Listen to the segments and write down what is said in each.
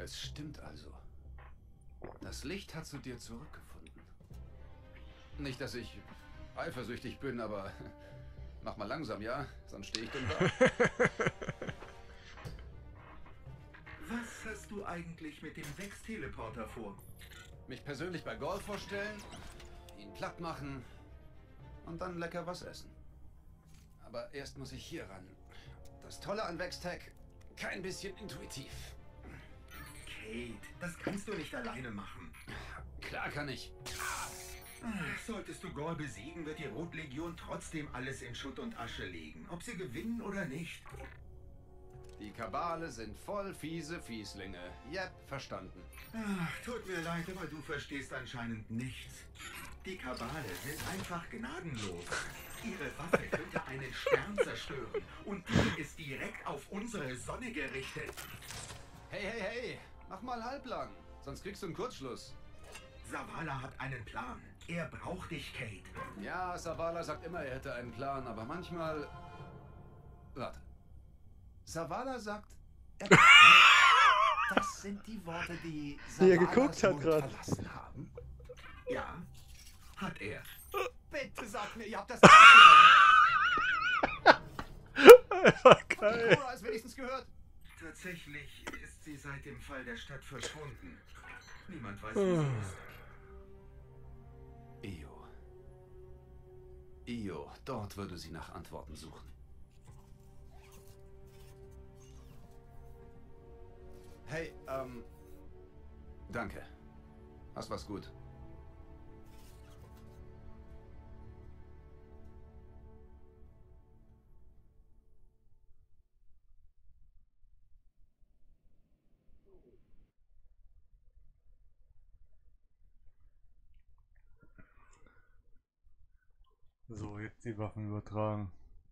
Es stimmt also. Das Licht hat zu dir zurückgefunden. Nicht, dass ich eifersüchtig bin, aber mach mal langsam, ja? Sonst stehe ich dumm da. Was hast du eigentlich mit dem Vex-Teleporter vor? Mich persönlich bei Golf vorstellen, ihn platt machen und dann lecker was essen. Aber erst muss ich hier ran. Das Tolle an Vextech, kein bisschen intuitiv. Kate, das kannst du nicht alleine machen. Klar kann ich. Solltest du Gaul besiegen, wird die Rotlegion trotzdem alles in Schutt und Asche legen, ob sie gewinnen oder nicht. Die Kabale sind voll fiese Fieslinge. Yep, verstanden. Tut mir leid, aber du verstehst anscheinend nichts. Die Kabale sind einfach gnadenlos. Ihre Waffe könnte einen Stern zerstören und die ist direkt auf unsere Sonne gerichtet. Hey, hey, hey, mach mal halblang, sonst kriegst du einen Kurzschluss. Zavala hat einen Plan. Er braucht dich, Kate. Ja, Zavala sagt immer, er hätte einen Plan, aber manchmal... Warte. Zavala sagt... Das sind die Worte, die er geguckt hat gerade. verlassen haben. Ja, hat er. Bitte sag mir, ihr habt das Einfach geil. Cora es wenigstens gehört. Tatsächlich ist sie seit dem Fall der Stadt verschwunden. Niemand weiß, wo sie ist. Io, dort würde sie nach Antworten suchen. Hey, danke. Hast was gut. So, jetzt die Waffen übertragen.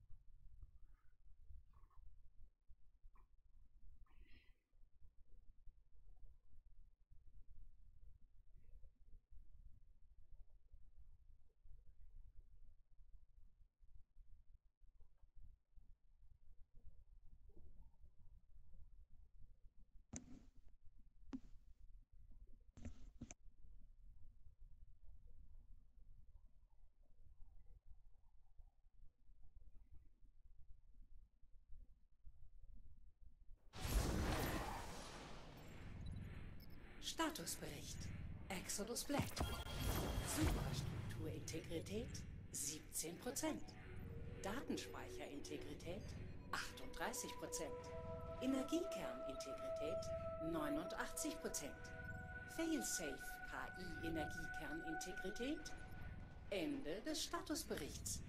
Statusbericht. Exodus Black. Superstrukturintegrität 17%. Datenspeicherintegrität 38%. Energiekernintegrität 89%. Failsafe KI-Energiekernintegrität. Ende des Statusberichts.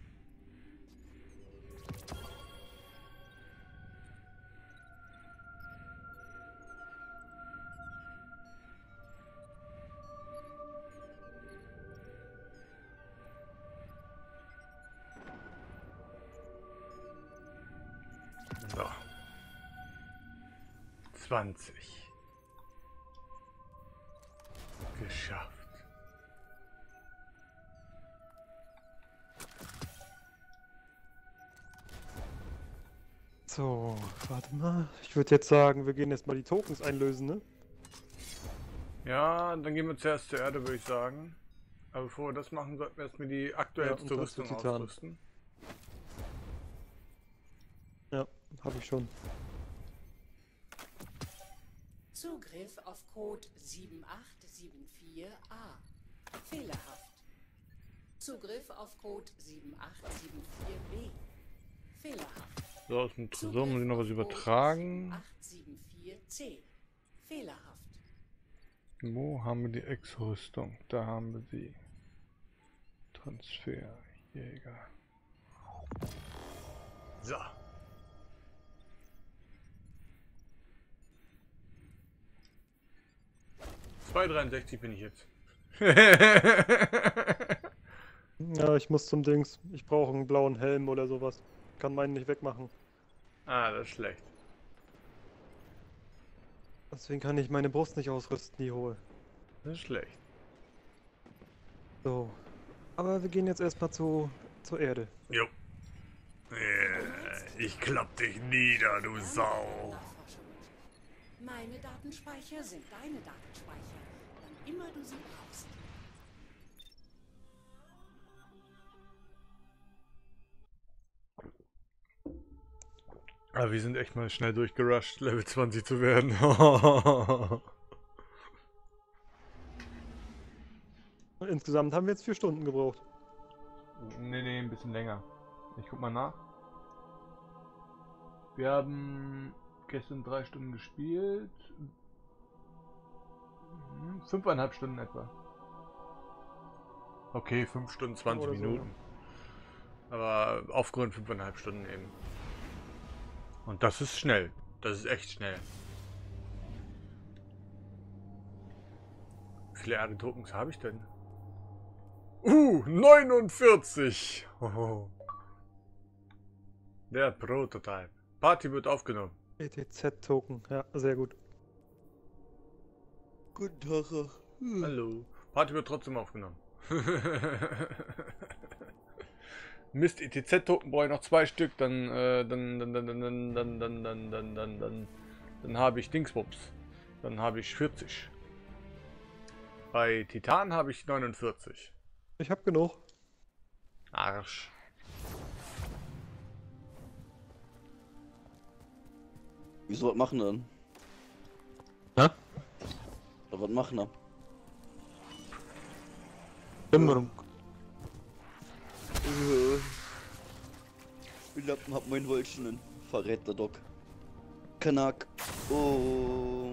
So. 20. Geschafft. So, warte mal. Ich würde jetzt sagen, wir gehen jetzt mal die Tokens einlösen, ne? Ja, dann gehen wir zuerst zur Erde, würde ich sagen. Aber bevor wir das machen, sollten wir erstmal die aktuellste und das für Rüstung Titan. ausrüsten. Ja, habe ich schon. Zugriff auf Code 7874A. Fehlerhaft. Zugriff auf Code 7874B. Fehlerhaft. So, aus dem Tresor muss ich noch was übertragen. 7874C. Fehlerhaft. Wo haben wir die Ex-Rüstung? Da haben wir sie. Transfer, Jäger. So. $2,63 bin ich jetzt. Ja, ich muss zum Dings. Ich brauche einen blauen Helm oder sowas. Kann meinen nicht wegmachen. Ah, das ist schlecht. Deswegen kann ich meine Brust nicht ausrüsten, die hohe. Das ist schlecht. So. Aber wir gehen jetzt erstmal zur Erde. Jo. Ich klapp dich nieder, du Sau. Meine Datenspeicher sind deine Datenspeicher, wann immer du sie brauchst. Aber wir sind echt mal schnell durchgerusht, Level 20 zu werden. Insgesamt haben wir jetzt 4 Stunden gebraucht. Nee, ein bisschen länger. Ich guck mal nach. Wir haben gestern 3 Stunden gespielt. 5,5 Stunden etwa. Okay, 5 Stunden 20 Oder so, Minuten. Aber aufgrund 5,5 Stunden eben. Und das ist schnell. Das ist echt schnell. Wie viele Erde-Tokens habe ich denn? 49! Hoho. Der Prototype. Party wird aufgenommen. ETZ-Token, ja, sehr gut. Guten Tag. Hallo. Party wird trotzdem aufgenommen. Mist, ETZ-Token brauche ich noch 2 Stück, dann habe ich Dingsbums. Dann habe ich 40. Bei Titan habe ich 49. Ich hab genug. Arsch. Wieso was machen dann? Hä? Oder was machen dann? Dämmerung. Ich hab meinen Wollchen, verrät der Doc. Kanak. Oh.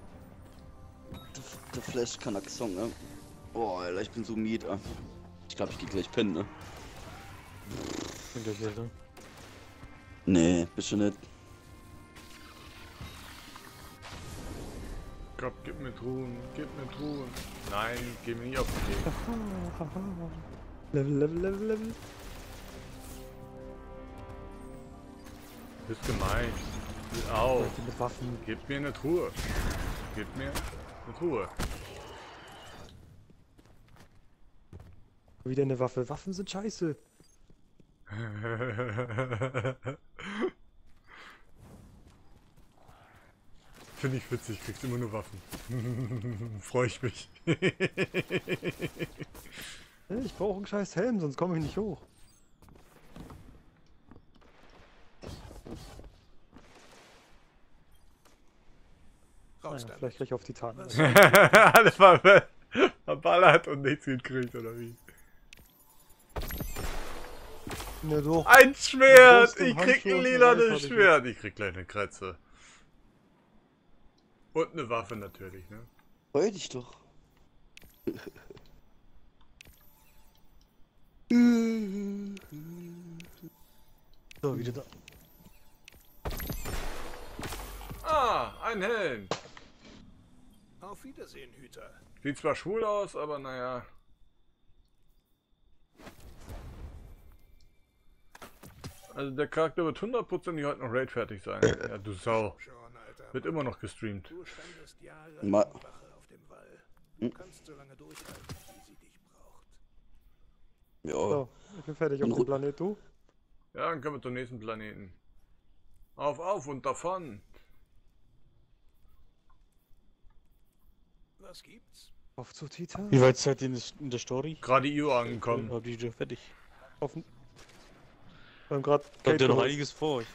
Der Flash Kanak Song, ne? Oh, Alter, ich bin so müde. Ich glaube, ich geh gleich pennen, ne? Bin gleich wieder da. Nee, bist du nicht. Gott, gib mir Truhen, gib mir Truhen. Nein, geh mir nicht auf den Weg. Level. Du bist gemein. Will auch. Leute mit Waffen. Gib mir eine Truhe. Gib mir eine Truhe. Wieder eine Waffe. Waffen sind scheiße. Finde ich witzig, kriegst immer nur Waffen. Freue ich mich. Ich brauche einen scheiß Helm, sonst komme ich nicht hoch. Raus Naja, damit. vielleicht gleich auf Titan. Alles verballert und nichts gekriegt, oder wie? Ne, doch. Ein Schwert! Brust und Ich krieg Handschuhe ein und lilanes Reif hab ich Schwert. Ich krieg gleich eine Kratze. Und eine Waffe natürlich, ne? Freu dich doch. So, wieder da. Ah, ein Helm. Auf Wiedersehen, Hüter. Sieht zwar schwul aus, aber naja. Also der Charakter wird 100% heute noch Raid fertig sein. Ja, du Sau. Schon, Alter. Wird immer noch gestreamt. Du standest Jahre Ma- Wache auf dem Wall. Du kannst so lange durchhalten, wie sie dich braucht. Ja. So, ich bin fertig auf dem Planet, du? Ja, dann können wir zum nächsten Planeten. Auf und davon. Was gibt's? Auf zu Titan? Wie weit seid ihr in der Story? Gerade Io angekommen. Habt ihr schon fertig? Auf dem... Wir haben gerade Habt ihr noch einiges vor euch?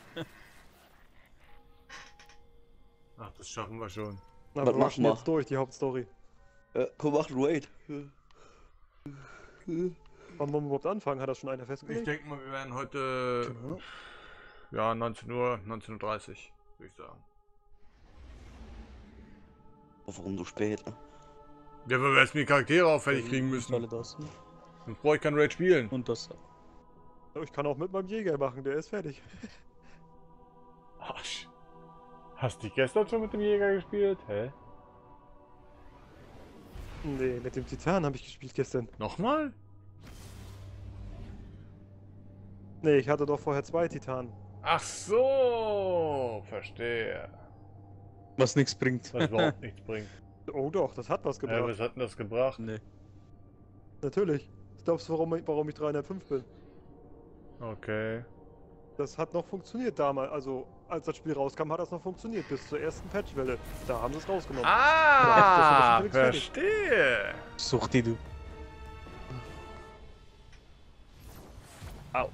Ach, das schaffen wir schon. Na, Was wir machen rushen wir? jetzt durch, die Hauptstory. Komm, mach einen Raid. Wann wollen wir überhaupt anfangen? Hat das schon einer Ich festgelegt? denke mal, wir werden heute... Ja, 19 Uhr, 19:30 Uhr, würde ich sagen. Oh, warum so spät? Ne? Ja, weil wir erst die Charaktere auffällig kriegen Alle müssen. das. Sonst brauche ich kein Raid spielen. Und das. Ich kann auch mit meinem Jäger machen, der ist fertig. Arsch. Hast du gestern schon mit dem Jäger gespielt? Hä? Nee, mit dem Titan habe ich gespielt gestern. Nochmal? Nee, ich hatte doch vorher 2 Titanen. Ach so, verstehe. Was nichts bringt. Was überhaupt nichts bringt. Oh doch, das hat was gebracht. Was hat denn das gebracht? Nee. Natürlich. Was glaubst du, warum ich 305 bin? Okay. Das hat noch funktioniert damals. Also, als das Spiel rauskam, hat das noch funktioniert. Bis zur ersten Patchwelle. Da haben sie es rausgenommen. Ah, Da ist das fertig. verstehe. Such die du. Au.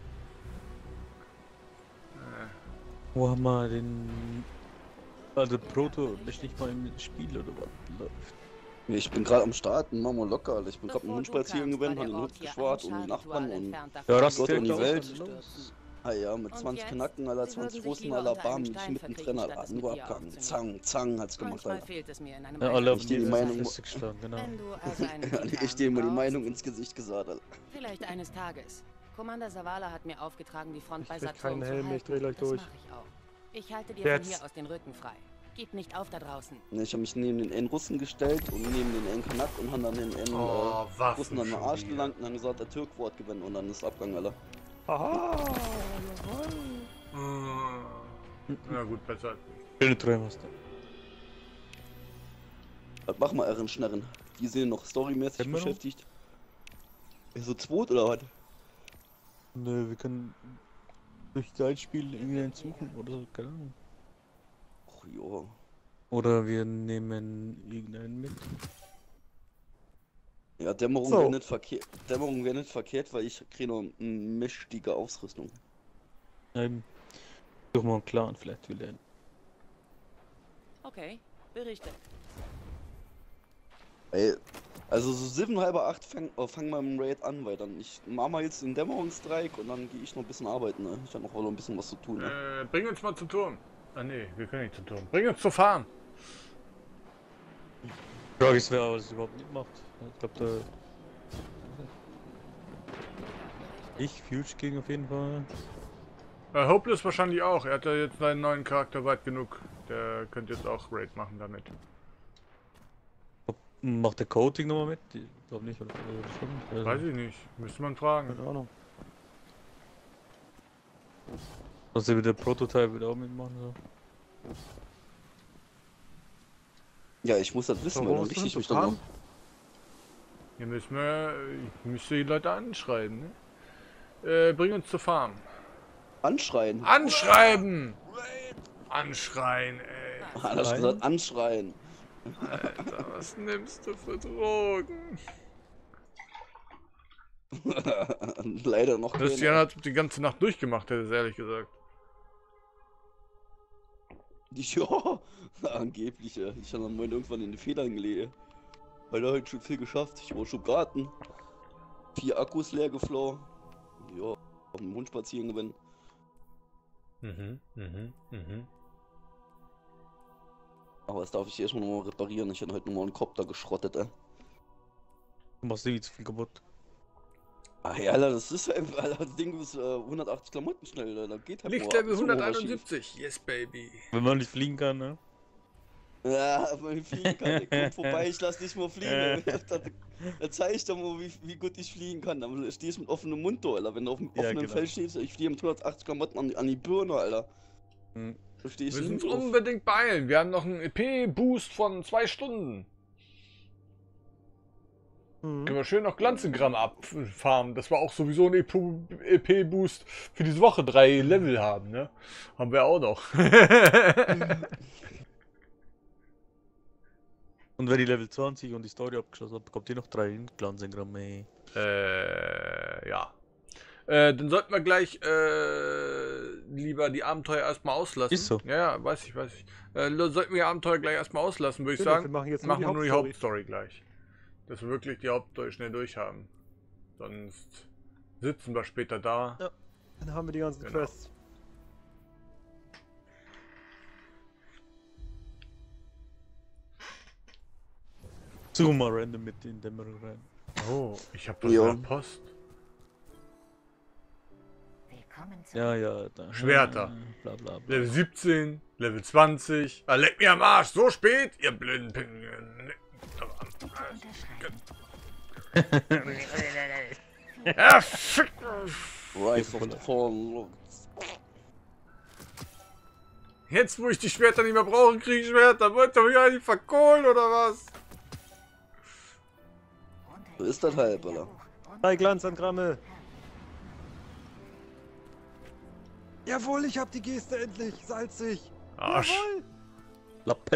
Wo haben wir den... Also Proto, ist nicht mal im Spiel oder was läuft? Ich bin gerade am Starten, machen wir locker, Alter. Ich bin gerade mit dem Hund Bevor du spazieren kamst, gewesen, war hab den der Hund Ort hier geschwart ein und die Nachbarn Schadritual und entfernt davon, Ja, die das Gott und die direkt Welt. los. Ah ja, mit Und 20 jetzt? Knacken, Alter, Sie 20 würden sich Russen, lieber Alter, unter einem bam, ich Stein mittendrin, verkriechen, Alter, statt es nur mit dir abgehangen. aufzunehmen. Zang, zang, hat's gemacht, Manchmal Alter. fehlt es mir in einem Ja, alle Alter haben Ich dir die diese Meinung- Fresse geschlagen, genau. Wenn du also einen Ich dir immer die brauchst, Meinung ins Gesicht gesagt, Alter. vielleicht eines Tages. Commander Savala hat mir aufgetragen, die Front Ich bei krieg Saturn keinen zu Helm, ich halten. dreh gleich Das durch. mach ich auch. Ich halte dir Jetzt. von hier aus den Rücken frei. Gib nicht auf da draußen. Ich habe mich neben den N-Russen gestellt und neben den N-Kanak und haben dann den Oh, Waffen Russen dann den schon Arsch wieder. gelangt und haben gesagt, der Türk Wort gewinnen und dann ist Abgang, Alter. Aha! Na gut, besser als nicht. Schöne Träume hast du. Was machen wir, Ehren Schnerren? Die sind noch storymäßig Kennen wir noch? beschäftigt. So zweit oder was? Nö, wir können durch Guide-Spiel irgendeinen suchen oder so, keine Ahnung. Ach ja. Oder wir nehmen irgendeinen mit. Ja, Dämmerung So. wäre nicht verkehrt. Dämmerung wäre nicht verkehrt, weil ich kriege noch eine mächtige Ausrüstung. Nein. Such mal einen Clan, vielleicht will er. Okay, berichte. Ey, also so 7, halb 8 fangen wir im Raid an, weil dann ich mach mal jetzt den Dämmerungsstreik und dann gehe ich noch ein bisschen arbeiten, ne? Ich habe noch ein bisschen was zu tun, ne? Bring uns mal zum Turm. Ah ne, wir können nicht zum Turm. Bring uns zur Farm. Die Frage ist, wer das überhaupt mitmacht. Ich glaube, Fuge ging auf jeden Fall. Hopeless wahrscheinlich auch. Er hat ja jetzt seinen neuen Charakter weit genug. Der könnte jetzt auch Raid machen damit. Macht der Coating nochmal mit? Ich glaube nicht, oder? Schon? Weiß ich nicht. Müsste man fragen. Keine Ahnung. Sonst wird der Prototype wieder auch mitmachen. So. Ja, ich muss das wissen, weil dann richte ich mich dann noch. Hier müssen wir. Ich müsste die Leute anschreiben, ne? Bring uns zur Farm. Anschreien. Anschreiben! Anschreien, ey. Hat er gesagt, anschreien. Alter, was nimmst du für Drogen? Leider noch Christian hat die ganze Nacht durchgemacht, hätte es ehrlich gesagt. Ja, angeblich, ja. Ich habe dann mal irgendwann in die Federn gelegt. Weil da heute schon viel geschafft. Ich war schon Garten. 4 Akkus leer geflohen. Ja, auf dem Hund spazieren gewesen. Aber das darf ich erstmal nochmal reparieren. Ich hätte heute nochmal einen Kopter geschrottet, ey. Du machst irgendwie zu viel kaputt. Ach ja, Alter, das ist einfach, Alter, das Ding ist 180 Klamotten schnell, Alter. Geht halt Lichtlevel nur ab und zu mal was 171. Yes, baby. Wenn man nicht fliegen kann, ne? schief. Ja, wenn ich fliegen kann, der kommt vorbei, ich lass nicht mal fliegen. Da zeig ich doch mal, wie gut ich fliegen kann. Dann stehst du mit offenem Mund, Alter. Wenn du auf dem Ja, offenen genau. Feld stehst, ich fliege mit 180 Klamotten an die Birne, Alter. Hm. Verstehst Wir du? müssen uns unbedingt beeilen. Wir haben noch einen EP-Boost von 2 Stunden. Können wir schön noch Glanzengramm abfarmen, dass wir auch sowieso einen EP-Boost für diese Woche 3 Level haben, ne? Haben wir auch noch. Und wenn die Level 20 und die Story abgeschlossen hat, bekommt ihr noch 3 Glanzengramm, ey. Ja. Dann sollten wir gleich lieber die Abenteuer erstmal auslassen. Ist so. Ja, ja, weiß ich. Sollten wir die Abenteuer gleich erstmal auslassen, würde ich Genau, sagen. wir machen jetzt Machen wir nur die Hauptstory. Hauptstory gleich. Dass wir wirklich die Hauptstory schnell durchhaben. Sonst sitzen wir später da. Ja. Dann haben wir die ganzen Genau. Quests. Such mal random mit in Dämmerung rein. Oh, ich habe Ja. was Post. Ja, ja, da. Schwerter. Bla bla bla. Level 17, Level 20. Ah, leck mir am Arsch, so spät, ihr blinden Pinguine. Ja, fick. Rise of the Fallen Lords. Jetzt, wo ich die Schwerter nicht mehr brauche, kriege ich Schwerter. Wollt ihr mich eigentlich verkohlen oder was? So ist das halt, Alter. 3 Glanzengramme. Jawohl, ich hab die Geste endlich. Salzig. Arsch. Jawohl. Lappe.